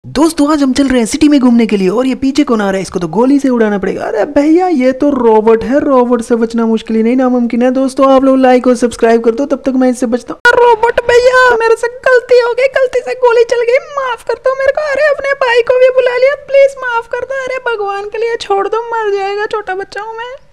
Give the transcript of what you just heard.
दोस्तों आज हम चल रहे हैं सिटी में घूमने के लिए और ये पीछे कौन आ रहा है, इसको तो गोली से उड़ाना पड़ेगा। अरे भैया ये तो रोबोट है, रोबोट से बचना मुश्किल ही नहीं नामुमकिन है। दोस्तों आप लोग लाइक और सब्सक्राइब कर दो, तब तक मैं इससे बचता हूँ। रोबोट भैया मेरे से गलती हो गई, गलती से गोली चल गई, माफ कर दो मेरे को। अरे अपने भाई को भी बुला लिया, प्लीज माफ कर दो। अरे भगवान के लिए छोड़ दो, मर जाएगा, छोटा बच्चा हूँ मैं।